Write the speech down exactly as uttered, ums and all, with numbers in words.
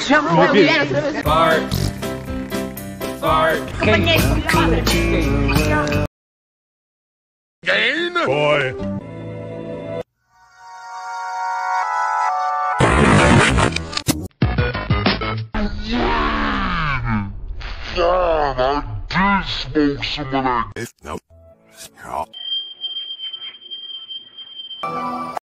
Fart. Fart. Gain? Boy. God, I did smoke some of that. No.